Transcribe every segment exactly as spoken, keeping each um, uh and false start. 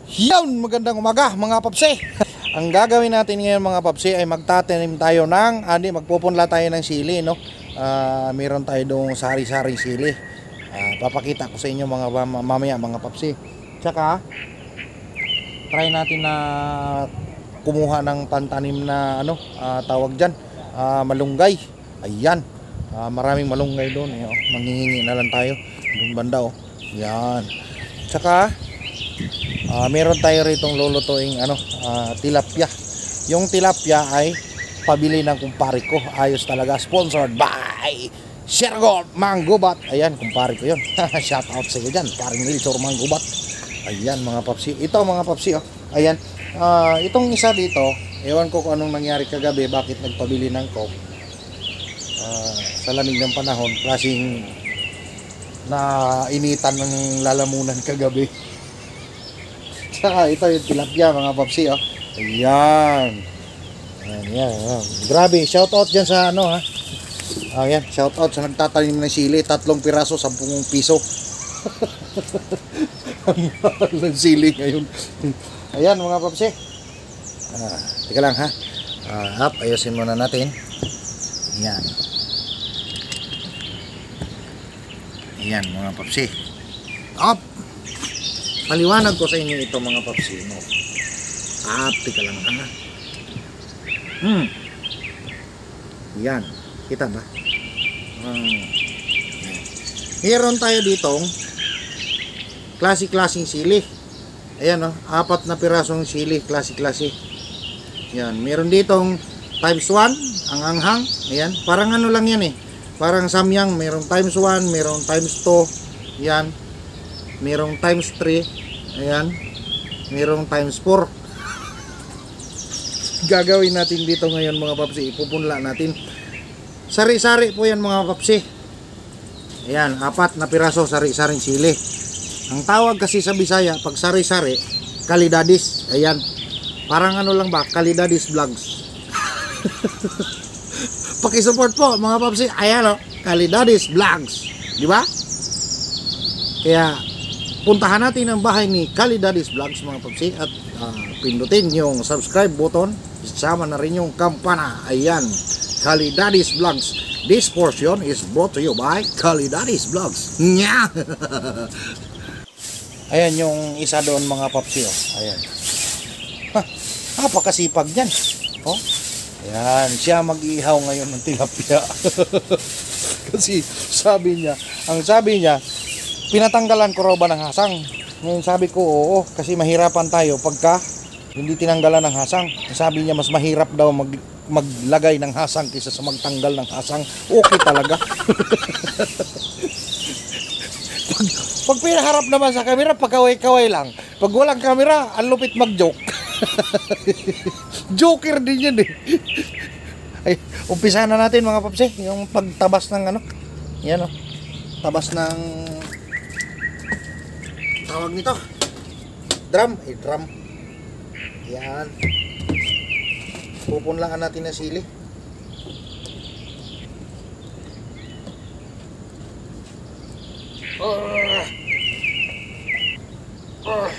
Yan, magandang umaga mga papsi. Ang gagawin natin ngayon mga papsi ay magtatanim tayo ng, andi, magpupunla tayo ng sili, no? Uh, meron tayo doong sari-sari sili. Uh, papakita ko sa inyo mga mamaya mga papsi. Tsaka, try natin na kumuha ng pantanim na, ano, uh, tawag dyan, uh, malunggay. Ayan, uh, maraming malunggay doon. Eh, oh. Manghihingi na lang tayo. Doon banda, oh. Yan. Tsaka, Uh, meron tayo ritong lulutuing ano, uh, tilapia. Yung tilapia ay pabili ng kumpare ko. Ayos talaga, sponsored by Shergo Manggubat. Ayan, kumpare ko yun. Shout out sa iyo dyan, paring Milchor Manggubat. Ayan mga papsi. Ito mga papsi, oh. Ayan, uh, itong isa dito, ewan ko kung anong nangyari kagabi, bakit nagpabili ng coke. Uh, sa lamig ng panahon, klaseng na initan ng lalamunan kagabi. Saka ito yung tilapia mga papsi, oh. Ayan. Ayan, ayan, ayan. Grabe, shout out dyan sa ano, ha. Ayan, shout out sa nagtatanim ng sili. Tatlong piraso, sampung piso. Ang mahal ng sili ngayon. Ayan mga papsi. Ah, tika lang ha. Ah, up, ayusin muna natin. Ayan. Ayan mga papsi. Up. Maliwanag ko sa inyo ito mga papsi, no? Ah, tika lang ha. Hmm. Yan. Kita ba? Hmm. Meron tayo ditong klase-klaseng sili. Ayan, no? Apat na pirasong sili, klase-klase. Yan. Meron ditong times one, ang anghang. Ayan. Parang ano lang yan eh. Parang samyang. Merong times one, merong times two. Yan. Merong times three. Ayan. Merong times four. Gagawin natin dito ngayon mga papsi. Ipupunla natin. Sari-sari po yan mga papsi. Ayan. Apat na piraso sari-saring sili. Ang tawag kasi sa Bisaya, pag sari-sari, kalidadis. Ayan. Parang ano lang ba? Kalidadis vlogs. Pakisupport po mga papsi. Ayan o. Kalidadis vlogs. Diba? Kaya puntahan natin ang bahay ni Kalidadis Vlogs mga papsi at uh, pindutin yung subscribe button, isama na rin yung kampana. Ayan, Kalidadis Vlogs. This portion is brought to you by Kalidadis Vlogs. Nya. Ayan yung isa doon mga papsi, oh. Ayan. Ha, napakasipag niyan. Oh. Ayan, siya mag-ihaw ngayon ng tilapia. Kasi sabi niya, ang sabi niya, pinatanggalan ko raw ba ng hasang? Ngayon sabi ko, oo, kasi mahirapan tayo pagka hindi tinanggalan ng hasang. Sabi niya, mas mahirap daw mag, maglagay ng hasang kaysa sa magtanggal ng hasang. Okay talaga. pag, pag pinaharap naman sa camera, pagkaway-kaway lang. Pag walang camera, ang lupit mag-joke. Joker din yun eh. Ay, umpisa na natin mga papsi, yung pagtabas ng ano. Yan o, tabas ng tawag nito, drum, eh drum. Yan. Pupunlaan natin ng sili. Uh. Uh.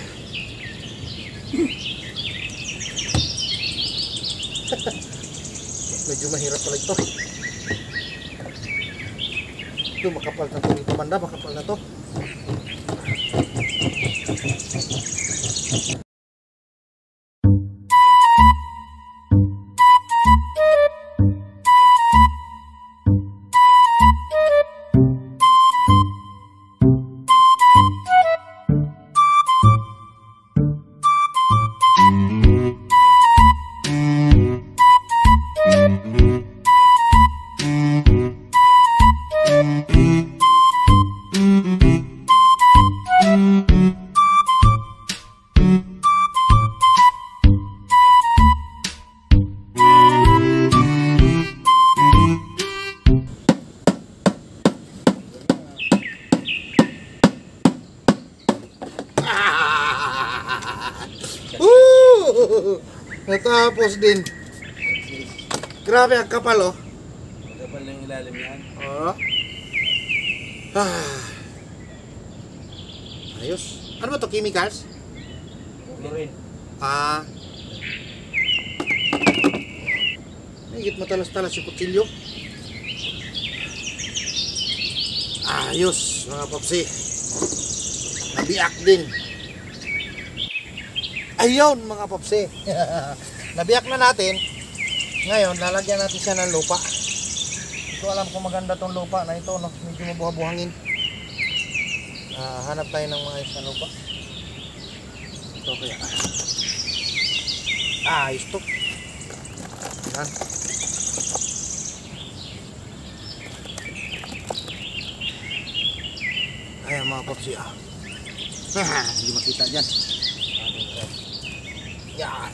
Medyo mahirap pala ito. Ito makapal na ito dito banda, makapal na ito. Natapos din. Grabe ang kapal, oh. Kapal na yung ilalim yan. Oo. Ah. Ayos. Ano ba to? Chemicals? Chlorine. Ah. Higit matalas-talas yung kutsilyo. Ayos mga papsi. Nabiak din. Ayun mga papsi. Nabiak na natin. Ngayon lalagyan natin siya ng lupa. Hindi ko alam kung maganda tong lupa na ito, no? Medyo mabuhabuhangin. Ah, hanap tayo ng mga ayos na lupa. Ito kaya. Ah, ayos to. Yan. Ayan mga papsi, ah. Hindi makita dyan. Yan.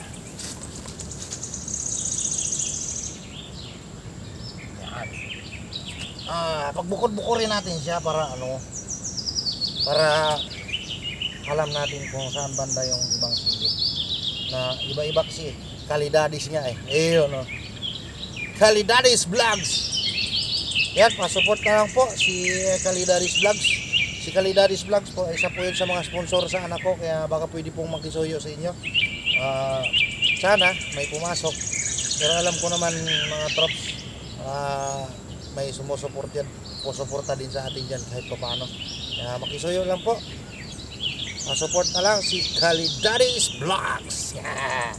Yan. Ah, pagbukod-bukurin natin siya para ano, para alam natin kung saan banda yung ibang sili. Na iba-iba kasi Kalidadis nga eh. Ayun, no. Kalidadis Vlogs. Yan, pa-support na lang po si Kalidadis Vlogs. Si Kalidadis Vlogs po, isa po yun sa mga sponsor sa anak ko, kaya baka pwede pong makisuyo sa inyo. Uh, sana may pumasok. Pero alam ko naman mga trops, uh, may sumusuport yan. Pusuporta din sa atin dyan kahit pa paano. Kaya makisuyo lang po. Pa-support na lang si Kalidadis Vlogs. Yeah.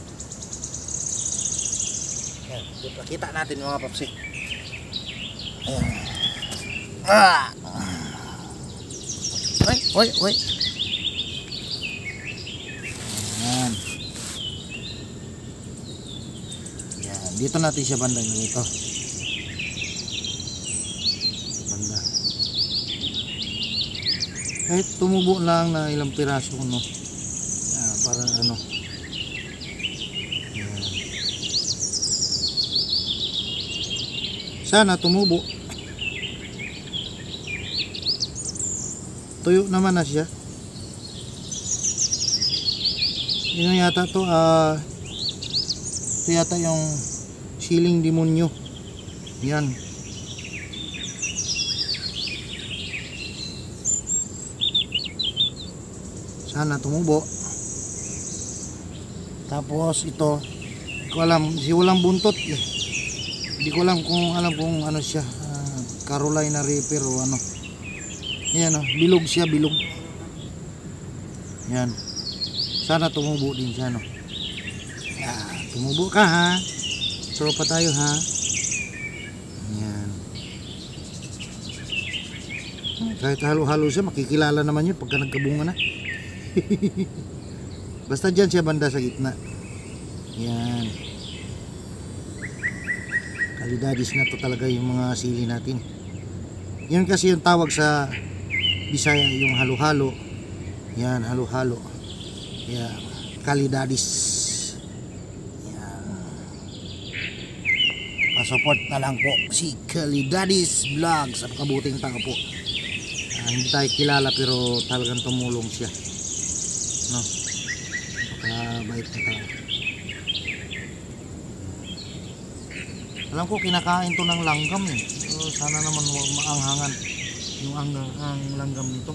Yan, kita natin mga papsi. Ayan. Ah. Oy, oy, oy. Yan. Yan, dito natin siya banda dito. Banda. Kahit tumubo lang na ilang piraso, no. Yan, para ano. Yan. Sana tumubo. Tuyo naman na siya. Yun yata to, ah, uh, ito yata yung siling demonyo. Yan. Sana tumubo. Tapos ito, hindi ko alam, si walang buntot eh. Hindi ko alam kung alam kung ano siya, uh, Carolina Reaper o ano. Yan o, bilog siya, bilog. Yan. Sana tumubo din siya, no. Yan, tumubo ka ha. Tropa tayo ha. Yan. Kahit halo-halo siya, makikilala naman yun pagka nagkabunga na. Basta dyan siya banda sa gitna. Yan. Kalidadis na to talaga yung mga sili natin. Yan kasi yung tawag sa Bisaya, yung halo-halo. Yan, halo-halo. Yan, Kalidadis. Yan. Pa-support na lang po si Kalidadis Vlogs. At kabuting tao po. Uh, hindi tayo kilala pero talagang tumulong siya. No? Napakabait na tao. Alam ko kinakain to ng langgam eh. So, sana naman maanghangan yung ang, ang langgam nito.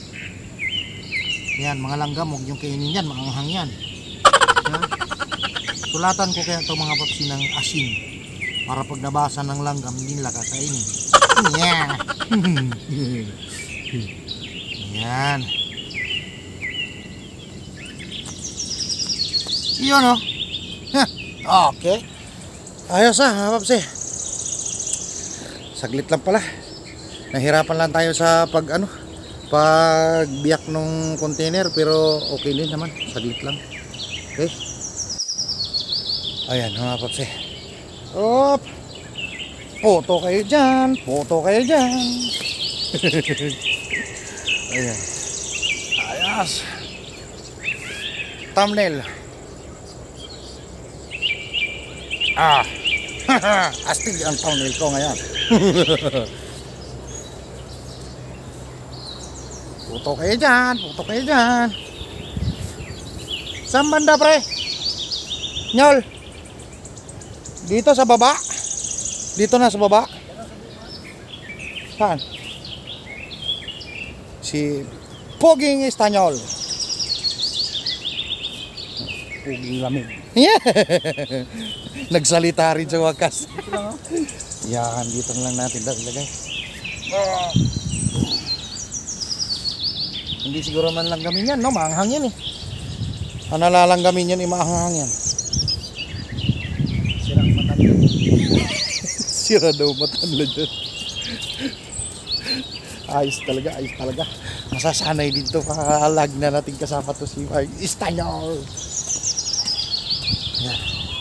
Yan, mga langgam, huwag yung kainin yan, maanghang yan. Yan. Tulatan ko kaya ito mga papsi ng asin para pag nabasa ng langgam hindi nila kakainin. Yan. Yan. Yun o. Okay. Ayos ah mga papsi. Saglit lang pala. Nahirapan lang tayo sa pag ano, pagbiyak ng container pero okay din naman, saglit lang. Okay. Ayan mga papsi. Op. Photo kayo dyan, photo kayo dyan. Ayan. Ayos. Thumbnail. Ah. Astig ang thumbnail ko ngayon. Puto kayo dyan, puto kayo dyan. Saan banda pre? Nyol. Dito sa baba. Dito na sa baba. Saan? Si Poging Estanyol. Puging lamig. Yeah. Nagsalita rin sa wakas. Yan, dito na lang natin ito ilagay. Hindi siguro man lang gamin yan, no? Maanghang yan eh. Ang nalalanggamin yan, imaanghang yan. Sirang matanda. Sira daw matanda dyan. Ayos talaga, ayos talaga. Masasanay dito, kakalag na natin kasama to si Ay, Istanyol. Yan.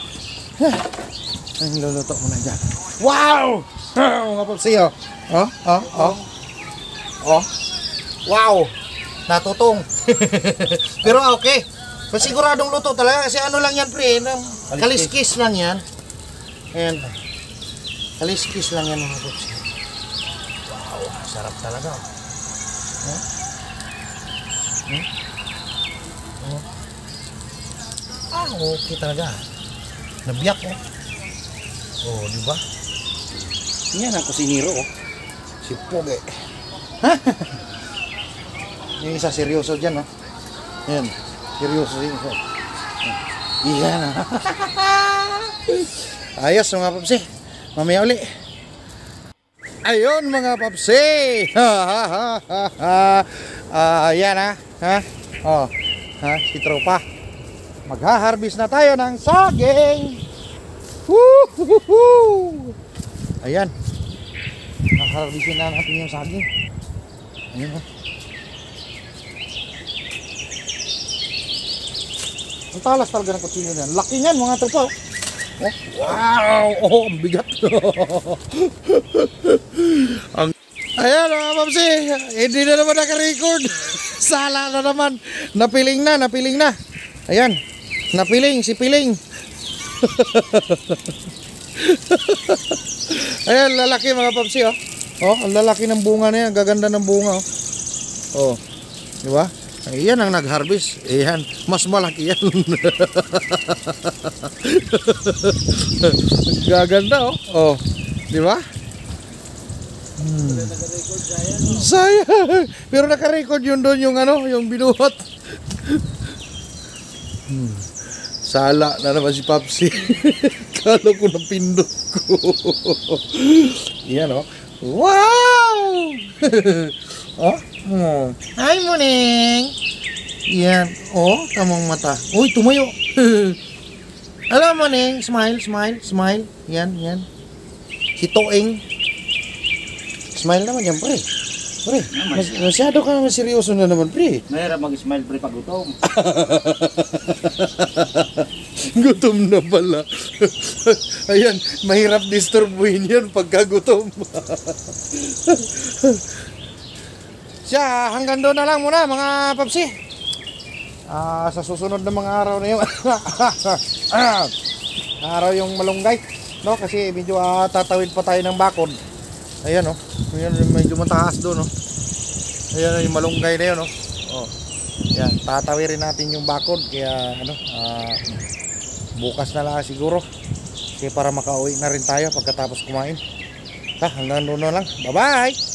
Ang luluto mo na dyan. Wow! Mga papsi, oh. Oh, oh, oh. Oh. Wow! Natutong. Pero okay. Masiguradong luto talaga kasi ano lang yan, pre. Kaliskis lang yan. Ayan. Kaliskis lang yan, mga papsi. Wow, sarap talaga. Huh? Hmm? Oh. Ah, okay talaga. Nabiyak, oh. Oh, di ba? Yan ang kusiniro, oh. Si Poge. Yung isa seryoso dyan, oh. Yan. Seryoso din. Iyan, ah. Ayos, mga papsi. Mamaya uli. Ayun, mga papsi. Ah, yan, ha. Ha? Oh. Ha, si tropa. Magha-harvest na tayo ng saging. Woo! Ayan. Harvestin na natin yung saging. Ayan, ha. Ang talas talaga ng kutsilo niyan. Laki niyan, mga tropa. Oh. Wow! Oh, ang bigat. ang... Ayan, mga papsi. Hindi na naman naka-record. Sala na naman. Napiling na, napiling na. Ayan. Napiling, si Piling. Ayan, lalaki mga papsi, oh. Oh, ang lalaki ng bunga na yan. Gaganda ng bunga, oh. Oh. Di ba? Ayan ang nag-harvest. Ayan, mas malaki yan. Gaganda, oh. Oh, di ba? Hmm. Sayang. Pero naka-record yun doon yung ano, yung binuhat. Hmm. Sala na naman si Papsi. Kala ko na pindot ko. Yan, oh. Wow! Oh, oh. Hi, Muning. Yan. Oh, tamang mata. Uy, tumayo. Hello, Muning. Smile, smile, smile. Yan, yan. Si Toeng. Smile naman yan, pre. Pre, mas, masyado ka naman seryoso na naman, pre. Mahirap mag-smile pre pag gutom. Gutom na pala. Ayan, mahirap disturbuhin yan pagka gutom. Siya, hanggang doon na lang muna mga papsi. Ah, sa susunod na mga araw na yung araw yung malunggay, no? Kasi medyo uh, tatawid pa tayo ng bakod. Ayan, oh. Ayan, medyo mataas doon, oh. Ayan yung malunggay na yun, oh. Oh. Ayan, tatawirin natin yung bakod kaya ano, uh, bukas na lang siguro. Kaya para makauwi na rin tayo pagkatapos kumain. Ha, hanggang doon na lang. Bye-bye.